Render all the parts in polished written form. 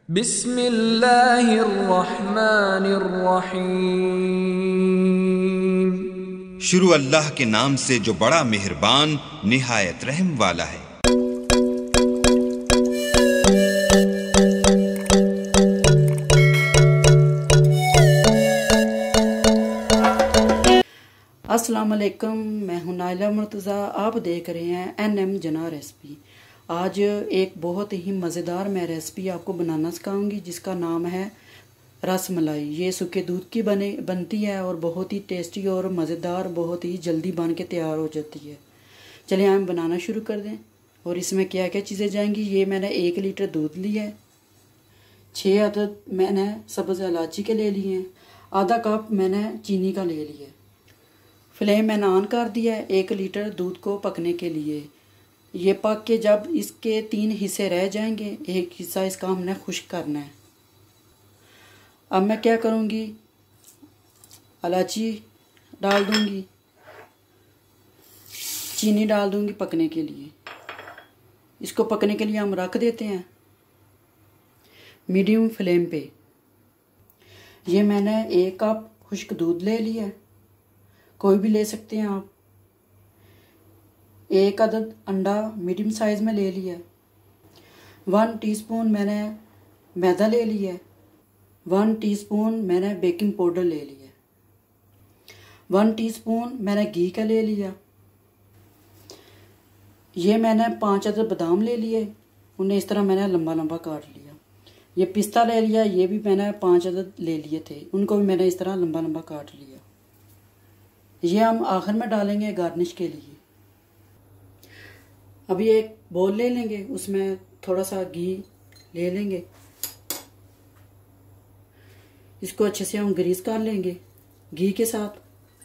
बिस्मिल्लाहिर्रहमानिर्रहीम। शुरू अल्लाह के नाम से जो बड़ा मेहरबान निहायत रहम वाला है। अस्सलाम वालेकुम, मैं हूं नाइला मुर्तज़ा। आप देख रहे हैं NM जना रेसिपी। आज एक बहुत ही मज़ेदार मैं रेसिपी आपको बनाना सिखाऊंगी जिसका नाम है रस मलाई। ये सूखे दूध की बनती है और बहुत ही टेस्टी और मज़ेदार, बहुत ही जल्दी बन के तैयार हो जाती है। चलिए हम बनाना शुरू कर दें। और इसमें क्या क्या चीज़ें जाएंगी, ये मैंने 1 लीटर दूध लिया है, 6 अदद मैंने सब्ज़ इलायची के ले लिए हैं, आधा कप मैंने चीनी का ले लिया है। फ्लेम मैंने ऑन कर दिया है 1 लीटर दूध को पकने के लिए। ये पक के जब इसके 3 हिस्से रह जाएंगे, एक हिस्सा इसका हमने खुश्क करना है। अब मैं क्या करूँगी, इलायची डाल दूँगी, चीनी डाल दूँगी पकने के लिए। इसको पकने के लिए हम रख देते हैं मीडियम फ्लेम पे। ये मैंने 1 कप खुश्क दूध ले लिया है, कोई भी ले सकते हैं आप। 1 अदद अंडा मीडियम साइज़ में ले लिया है। 1 टीस्पून मैंने मैदा ले लिया है। 1 टीस्पून मैंने बेकिंग पाउडर ले लिया है। 1 टीस्पून मैंने घी का ले लिया। ये मैंने 5 अदद बादाम ले लिए, उन्हें इस तरह मैंने लंबा लंबा काट लिया। ये पिस्ता ले लिया, ये भी मैंने 5 अदद ले लिए थे, उनको भी मैंने इस तरह लंबा लंबा काट लिया। ये हम आखिर में डालेंगे गार्निश के लिए। अभी एक बोल ले लेंगे, उसमें थोड़ा सा घी ले लेंगे, इसको अच्छे से हम ग्रीस कर लेंगे घी के साथ।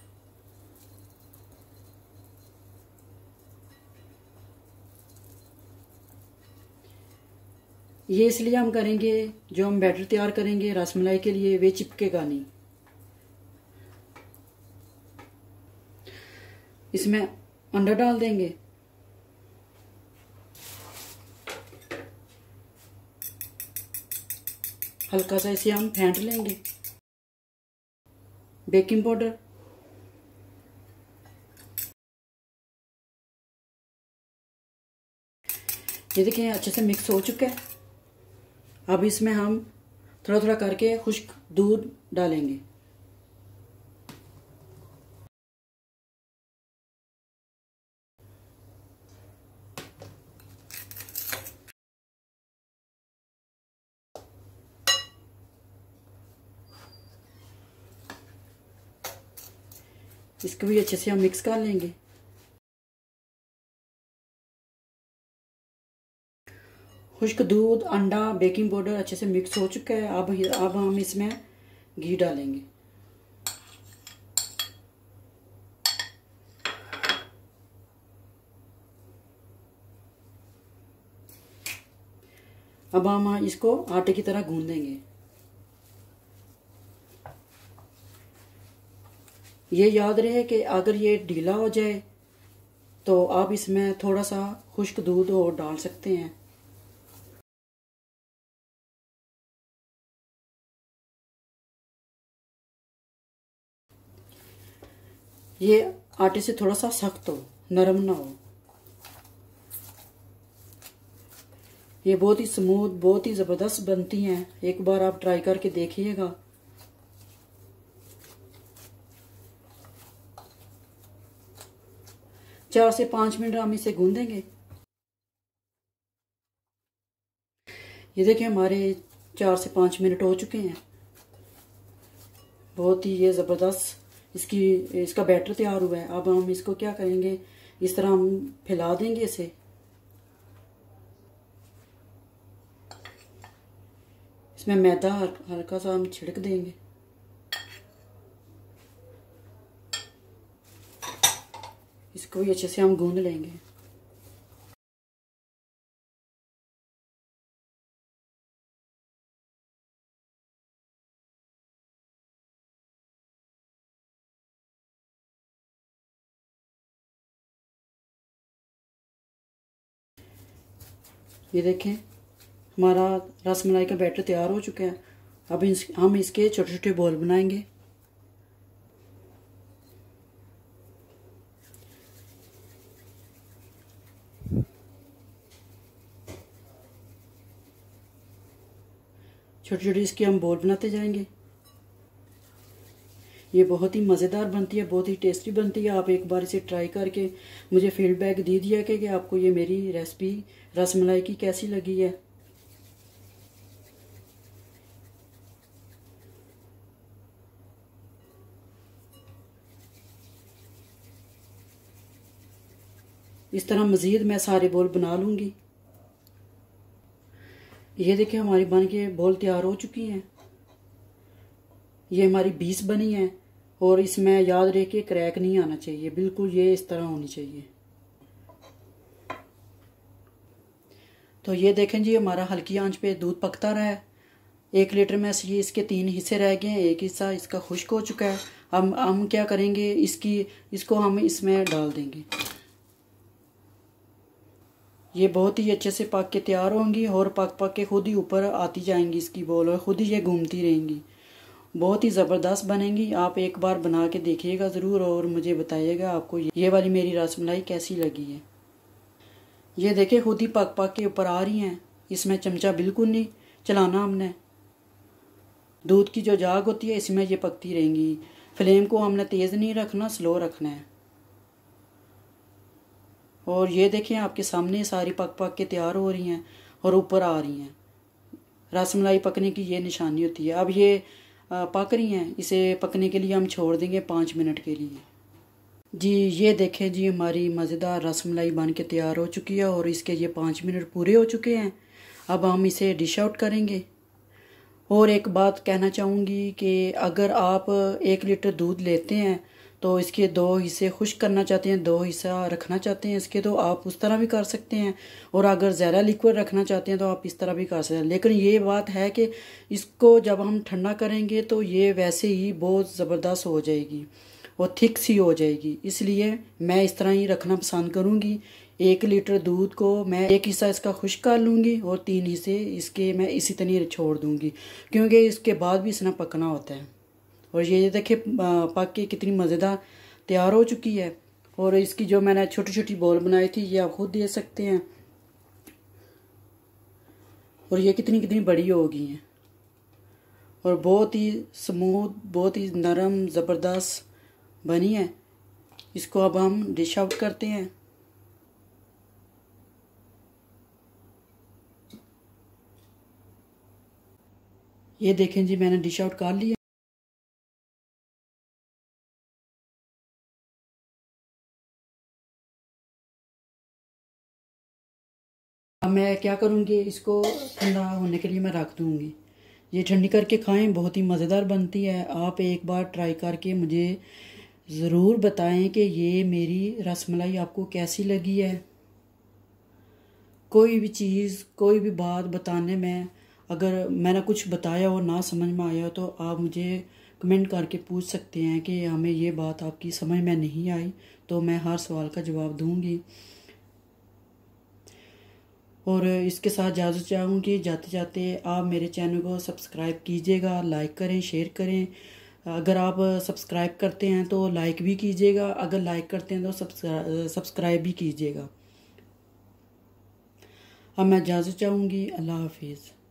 ये इसलिए हम करेंगे, जो हम बैटर तैयार करेंगे रसमलाई के लिए वे चिपकेगा नहीं। इसमें अंडा डाल देंगे, हल्का सा इसे हम फेंट लेंगे। बेकिंग पाउडर, ये देखिए अच्छे से मिक्स हो चुका है। अब इसमें हम थोड़ा थोड़ा करके खुश्क दूध डालेंगे। इसको भी अच्छे से हम मिक्स कर लेंगे। खुश्क दूध, अंडा, बेकिंग पाउडर अच्छे से मिक्स हो चुका है। अब हम इसमें घी डालेंगे। अब हम इसको आटे की तरह गूंद देंगे। ये याद रहे कि अगर ये ढीला हो जाए तो आप इसमें थोड़ा सा खुश्क दूध और डाल सकते हैं। ये आटे से थोड़ा सा सख्त हो, नरम ना हो। ये बहुत ही स्मूथ, बहुत ही ज़बरदस्त बनती हैं। एक बार आप ट्राई करके देखिएगा। चार से 5 मिनट हम इसे गूंदेंगे। ये देखिए हमारे 4 से 5 मिनट हो चुके हैं। बहुत ही ये ज़बरदस्त इसका बैटर तैयार हुआ है। अब हम इसको क्या करेंगे, इस तरह हम फैला देंगे इसे। इसमें मैदा हल्का सा हम छिड़क देंगे। इसको भी अच्छे से हम गूंद लेंगे। ये देखें हमारा रसमलाई का बैटर तैयार हो चुका है। अब हम इसके छोटे छोटे बॉल बनाएंगे। छोटे छोटे इसके हम बॉल बनाते जाएंगे। ये बहुत ही मज़ेदार बनती है, बहुत ही टेस्टी बनती है। आप एक बार इसे ट्राई करके मुझे फीडबैक दे दिया कि आपको ये मेरी रेसिपी रसमलाई की कैसी लगी है। इस तरह मज़ीद मैं सारे बॉल बना लूँगी। ये देखिए हमारी बन के बॉल तैयार हो चुकी हैं। ये हमारी 20 बनी है और इसमें याद रहे कि क्रैक नहीं आना चाहिए, बिल्कुल ये इस तरह होनी चाहिए। तो ये देखें जी, हमारा हल्की आंच पे दूध पकता रहा है। 1 लीटर में से ये इसके 3 हिस्से रह गए हैं, एक हिस्सा इसका खुश्क हो चुका है। हम क्या करेंगे, इसको हम इसमें डाल देंगे। ये बहुत ही अच्छे से पक के तैयार होंगी और पक के खुद ही ऊपर आती जाएंगी इसकी बॉल, और खुद ही ये घूमती रहेंगी। बहुत ही ज़बरदस्त बनेंगी। आप एक बार बना के देखिएगा ज़रूर और मुझे बताइएगा आपको ये वाली मेरी रसमलाई कैसी लगी है। ये देखिए खुद ही पक के ऊपर आ रही हैं। इसमें चमचा बिल्कुल नहीं चलाना हमने। दूध की जो जाग होती है इसमें ये पकती रहेंगी। फ्लेम को हमने तेज़ नहीं रखना, स्लो रखना है। और ये देखें आपके सामने सारी पक के तैयार हो रही हैं और ऊपर आ रही हैं। रसमलाई पकने की ये निशानी होती है। अब ये पक रही हैं, इसे पकने के लिए हम छोड़ देंगे 5 मिनट के लिए। जी ये देखें जी, हमारी मज़ेदार रसमलाई बन के तैयार हो चुकी है और इसके ये 5 मिनट पूरे हो चुके हैं। अब हम इसे डिश आउट करेंगे। और एक बात कहना चाहूँगी कि अगर आप 1 लीटर दूध लेते हैं तो इसके 2 हिस्से खुश्क करना चाहते हैं, 2 हिस्सा रखना चाहते हैं इसके, तो आप उस तरह भी कर सकते हैं। और अगर ज़्यादा लिक्विड रखना चाहते हैं तो आप इस तरह भी कर सकते हैं। लेकिन ये बात है कि इसको जब हम ठंडा करेंगे तो ये वैसे ही बहुत ज़बरदस्त हो जाएगी और थिक सी हो जाएगी। इसलिए मैं इस तरह ही रखना पसंद करूँगी। 1 लीटर दूध को मैं 1 हिस्सा इसका खुश्क कर लूँगी और 3 हिस्से इसके मैं इसी तरह छोड़ दूँगी, क्योंकि इसके बाद भी इसने पकना होता है। और ये देखिए पक के कितनी मज़ेदार तैयार हो चुकी है। और इसकी जो मैंने छोटी छोटी बॉल बनाई थी ये आप खुद दे सकते हैं। और ये कितनी बड़ी हो गई हैं और बहुत ही स्मूथ, बहुत ही नरम, ज़बरदस्त बनी है। इसको अब हम डिश आउट करते हैं। ये देखें जी, मैंने डिश आउट कर लिया। अब मैं क्या करूँगी, इसको ठंडा होने के लिए मैं रख दूँगी। ये ठंडी करके खाएं, बहुत ही मज़ेदार बनती है। आप एक बार ट्राई करके मुझे ज़रूर बताएं कि ये मेरी रसमलाई आपको कैसी लगी है। कोई भी चीज़, कोई भी बात बताने में अगर मैंने कुछ बताया हो ना समझ में आया हो तो आप मुझे कमेंट करके पूछ सकते हैं कि हमें ये बात आपकी समझ में नहीं आई, तो मैं हर सवाल का जवाब दूँगी। और इसके साथ इजाज़त चाहूँगी। जाते जाते आप मेरे चैनल को सब्सक्राइब कीजिएगा, लाइक करें, शेयर करें। अगर आप सब्सक्राइब करते हैं तो लाइक भी कीजिएगा, अगर लाइक करते हैं तो सब्सक्राइब भी कीजिएगा। अब मैं इजाज़त चाहूँगी। अल्लाह हाफिज़।